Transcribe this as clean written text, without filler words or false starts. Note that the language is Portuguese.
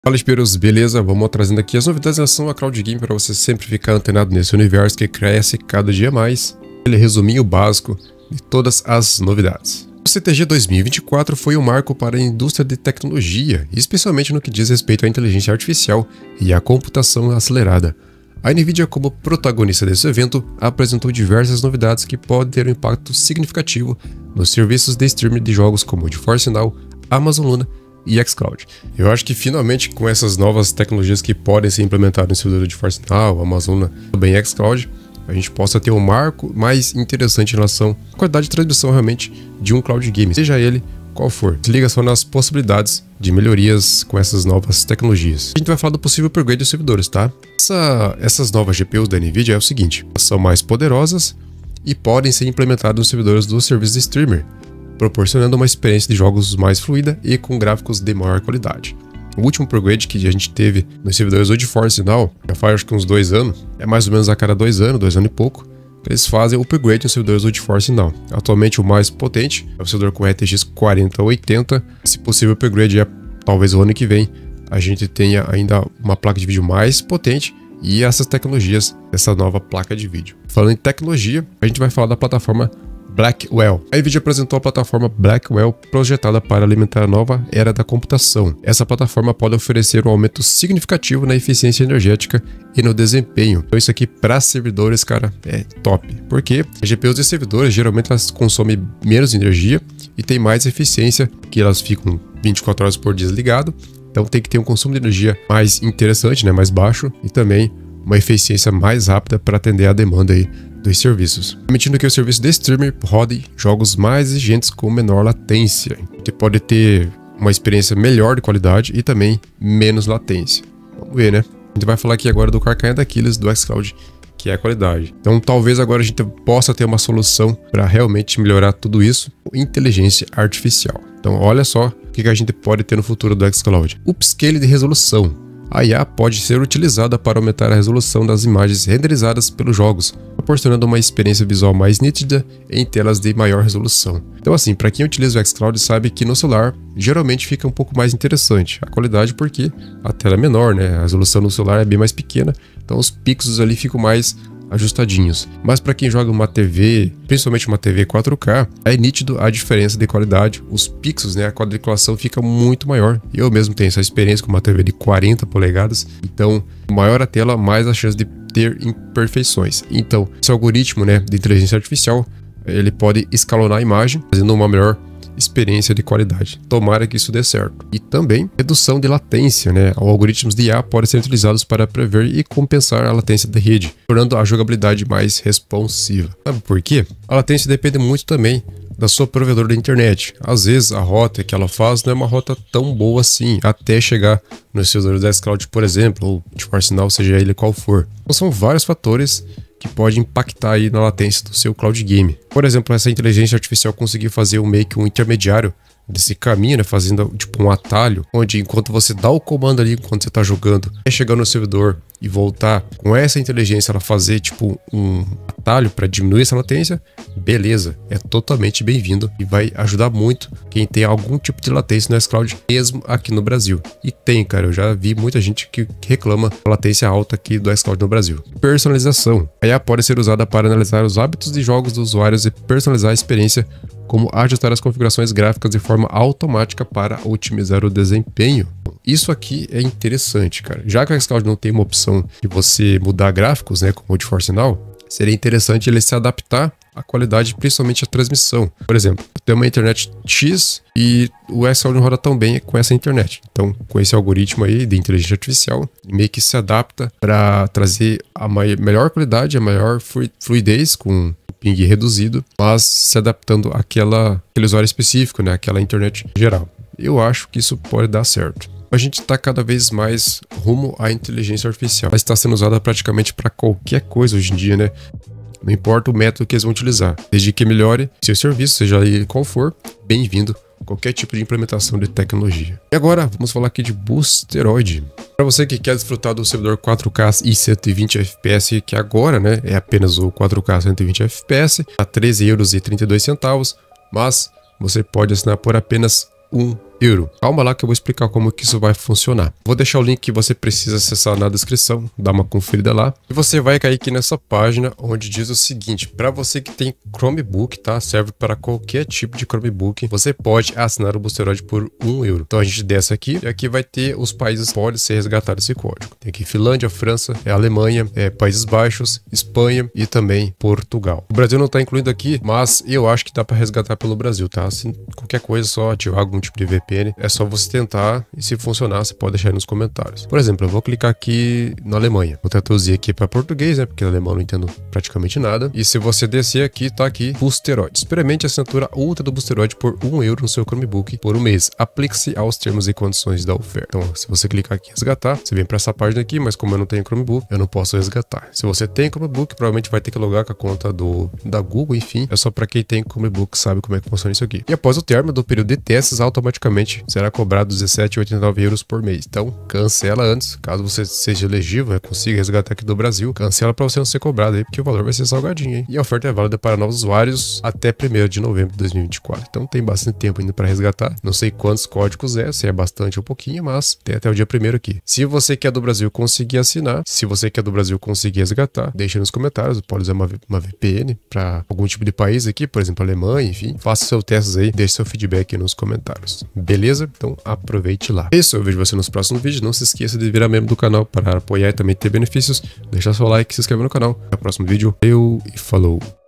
Fala, Esperos, beleza? Vamos trazendo aqui as novidades em relação a Cloud Game para você sempre ficar antenado nesse universo que cresce cada dia mais. Ele resuminho básico de todas as novidades. O CTG 2024 foi um marco para a indústria de tecnologia, especialmente no que diz respeito à inteligência artificial e à computação acelerada. A NVIDIA, como protagonista desse evento, apresentou diversas novidades que podem ter um impacto significativo nos serviços de streaming de jogos como o GeForce Now, Amazon Luna e xCloud. Eu acho que finalmente com essas novas tecnologias que podem ser implementadas no servidor de GeForce Now, Amazon Luna e também xCloud, a gente possa ter um marco mais interessante em relação à qualidade de transmissão realmente de um cloud game, seja ele qual for. Se liga só nas possibilidades de melhorias com essas novas tecnologias. A gente vai falar do possível upgrade dos servidores, tá? Essas novas GPUs da NVIDIA é o seguinte, elas são mais poderosas e podem ser implementadas nos servidores do serviço de streamer, proporcionando uma experiência de jogos mais fluida e com gráficos de maior qualidade. O último upgrade que a gente teve nos servidores do GeForce Now, já faz acho que uns 2 anos, é mais ou menos a cada 2 anos e pouco, eles fazem o upgrade nos servidores do GeForce Now. Atualmente o mais potente é o servidor com RTX 4080, se possível upgrade é talvez o ano que vem a gente tenha ainda uma placa de vídeo mais potente e essas tecnologias dessa nova placa de vídeo. Falando em tecnologia, a gente vai falar da plataforma Blackwell. A NVIDIA apresentou a plataforma Blackwell projetada para alimentar a nova era da computação. Essa plataforma pode oferecer um aumento significativo na eficiência energética e no desempenho. Então isso aqui para servidores, cara, é top. Porque as GPUs de servidores geralmente elas consomem menos energia e tem mais eficiência, que elas ficam 24 horas por dia ligado. Então tem que ter um consumo de energia mais interessante, né, mais baixo e também uma eficiência mais rápida para atender a demanda aí dos serviços, permitindo que o serviço de streamer rode jogos mais exigentes com menor latência. Você pode ter uma experiência melhor de qualidade e também menos latência. Vamos ver, né? A gente vai falar aqui agora do calcanhar daqueles do xCloud, que é a qualidade. Então talvez agora a gente possa ter uma solução para realmente melhorar tudo isso com inteligência artificial. Então olha só o que a gente pode ter no futuro do xCloud. Upscale de resolução. A IA pode ser utilizada para aumentar a resolução das imagens renderizadas pelos jogos, proporcionando uma experiência visual mais nítida em telas de maior resolução. Então assim, para quem utiliza o xCloud sabe que no celular geralmente fica um pouco mais interessante a qualidade porque a tela é menor, né? A resolução no celular é bem mais pequena, então os pixels ali ficam mais ajustadinhos. Mas para quem joga uma TV, principalmente uma TV 4K, é nítido a diferença de qualidade. Os pixels, né, a quadriculação fica muito maior. Eu mesmo tenho essa experiência com uma TV de 40 polegadas. Então, maior a tela, mais a chance de ter imperfeições. Então, esse algoritmo, né, de inteligência artificial, ele pode escalonar a imagem, fazendo uma melhor experiência de qualidade. Tomara que isso dê certo. E também redução de latência, né? Algoritmos de IA podem ser utilizados para prever e compensar a latência da rede, tornando a jogabilidade mais responsiva. Sabe por quê? A latência depende muito também da sua provedora da internet. Às vezes a rota que ela faz não é uma rota tão boa assim, até chegar no servidor da xCloud, por exemplo, ou de GeForce Now, seja ele qual for. Então são vários fatores que pode impactar aí na latência do seu cloud game. Por exemplo, essa inteligência artificial conseguir fazer meio que um intermediário desse caminho, né, fazendo tipo um atalho, onde enquanto você dá o comando ali, enquanto você está jogando, é chegar no servidor e voltar, com essa inteligência ela fazer tipo um atalho para diminuir essa latência, beleza, é totalmente bem-vindo e vai ajudar muito quem tem algum tipo de latência no xCloud, mesmo aqui no Brasil. E tem, cara, eu já vi muita gente que reclama da latência alta aqui do xCloud no Brasil. Personalização. A IA pode ser usada para analisar os hábitos de jogos dos usuários e personalizar a experiência, como ajustar as configurações gráficas de forma automática para otimizar o desempenho. Isso aqui é interessante, cara. Já que o xCloud não tem uma opção de você mudar gráficos, né, como o GeForce Now, seria interessante ele se adaptar à qualidade, principalmente à transmissão. Por exemplo, tem uma internet X e o xCloud não roda tão bem com essa internet. Então, com esse algoritmo aí de inteligência artificial, meio que se adapta para trazer a melhor qualidade, a maior fluidez com ping reduzido, mas se adaptando àquele usuário específico, né, aquela internet geral. Eu acho que isso pode dar certo. A gente está cada vez mais rumo à inteligência artificial. Ela está sendo usada praticamente para qualquer coisa hoje em dia, né? Não importa o método que eles vão utilizar, desde que melhore seu serviço, seja ele qual for, bem-vindo qualquer tipo de implementação de tecnologia. E agora vamos falar aqui de Boosteroid. Para você que quer desfrutar do servidor 4K e 120 FPS, que agora, né, é apenas o 4K 120 FPS, a 13,32 €, mas você pode assinar por apenas euro. Calma lá que eu vou explicar como que isso vai funcionar. Vou deixar o link que você precisa acessar na descrição, dá uma conferida lá. E você vai cair aqui nessa página onde diz o seguinte: para você que tem Chromebook, tá? Serve para qualquer tipo de Chromebook. Você pode assinar o Boosteroid por 1 euro. Então a gente desce aqui e aqui vai ter os países que podem ser resgatados esse código. Tem aqui Finlândia, França, Alemanha, Países Baixos, Espanha e também Portugal. O Brasil não está incluído aqui, mas eu acho que dá para resgatar pelo Brasil, tá? Se qualquer coisa, só ativar algum tipo de VPN, é só você tentar e se funcionar, você pode deixar aí nos comentários. Por exemplo, eu vou clicar aqui na Alemanha. Vou traduzir aqui para português, né? Porque no alemão eu não entendo praticamente nada. E se você descer aqui, tá aqui Boosteroid. Experimente a assinatura Ultra do Boosteroid por 1 euro no seu Chromebook por um mês. Aplique-se aos termos e condições da oferta. Então, se você clicar aqui em resgatar, você vem para essa página aqui, mas como eu não tenho Chromebook, eu não posso resgatar. Se você tem Chromebook, provavelmente vai ter que logar com a conta da Google, enfim. É só para quem tem Chromebook sabe como é que funciona isso aqui. E após o término do período de testes, automaticamente será cobrado 17,89 euros por mês. Então, cancela antes, caso você seja elegível, consiga resgatar aqui do Brasil, cancela para você não ser cobrado aí, porque o valor vai ser salgadinho, hein? E a oferta é válida para novos usuários até 1º de novembro de 2024. Então tem bastante tempo ainda para resgatar. Não sei quantos códigos se é bastante ou pouquinho, mas tem até o dia 1º aqui. Se você que é do Brasil conseguir assinar, se você que é do Brasil conseguir resgatar, deixa nos comentários, pode usar uma VPN para algum tipo de país aqui, por exemplo, Alemanha, enfim. Faça seus testes aí, deixe seu feedback nos comentários. Beleza? Então aproveite lá. É isso, eu vejo você nos próximos vídeos. Não se esqueça de virar membro do canal para apoiar e também ter benefícios. Deixar seu like, se inscrever no canal. Até o próximo vídeo. Eu e falou!